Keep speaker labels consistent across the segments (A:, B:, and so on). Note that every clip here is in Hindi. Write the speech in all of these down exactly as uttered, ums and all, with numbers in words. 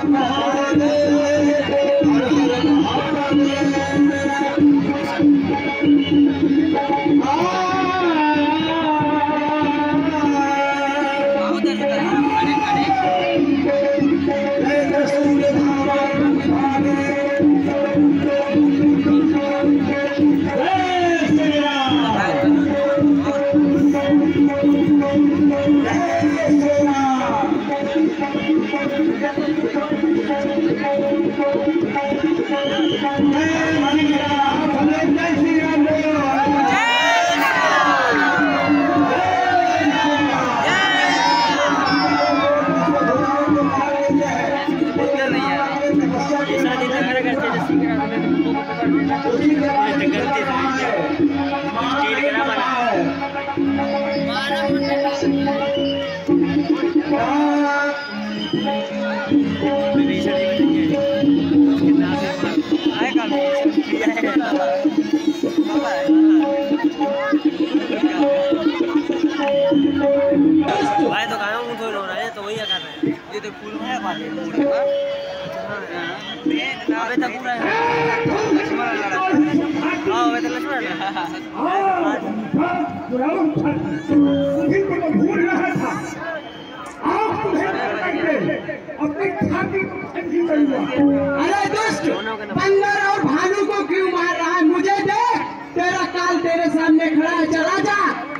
A: अरे दुष्ट, बंदर और भालू को क्यों मार रहा है? मुझे दे, तेरा काल तेरे सामने खड़ा है, चला जा।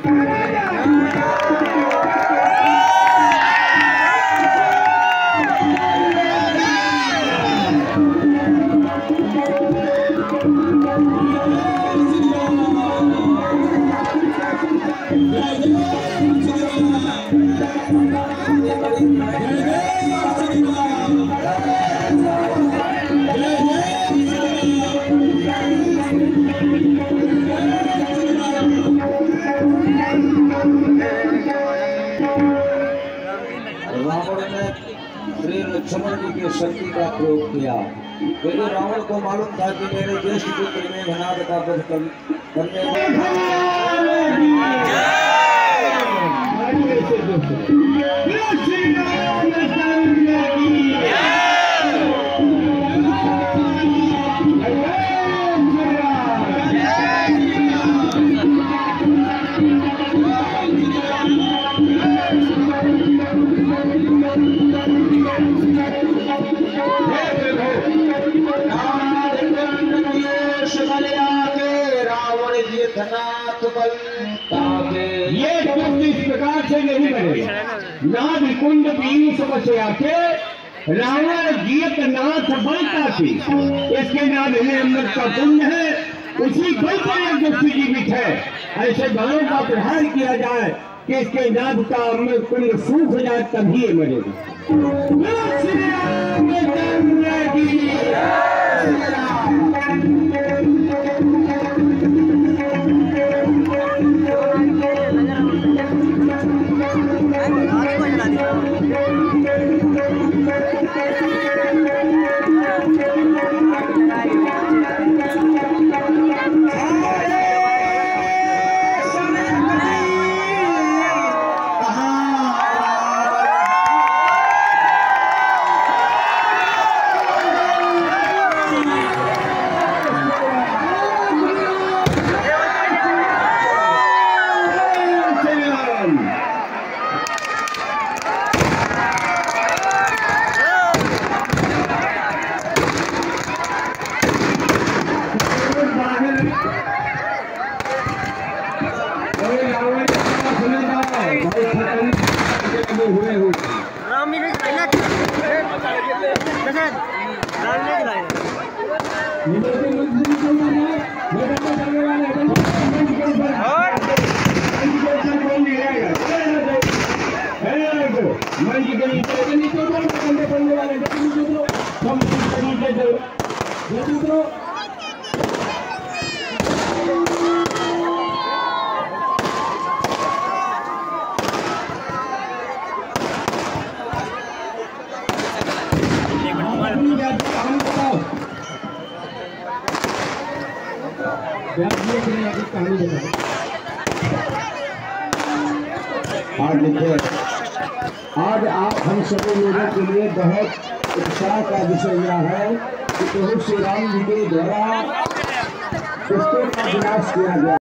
B: लक्ष्मण जी की शक्ति का प्रयोग किया, क्योंकि रावण को मालूम था कि मेरे ज्येष्ठ पुत्र में घनाद का वध करने
C: ये दुष्ट इस प्रकार से नहीं बने। नाद कुंड पीन समस्या के रावण जियत नाथ बनता थी, इसके नाम इन्हें अमृत का पुण्य है, उसी बल पर यह दुष्ट जीवित है। ऐसे गानों का प्रहार किया जाए कि इसके नाद का अमृत कुंड सूख जाए, तभी ये मरेगा।
B: आज लिखे
C: आज आप हम सभी लोगों के लिए बहुत उत्साह का विषय यह है कि प्रभु श्री राम जी के द्वारा उसके का विनाश किया गया।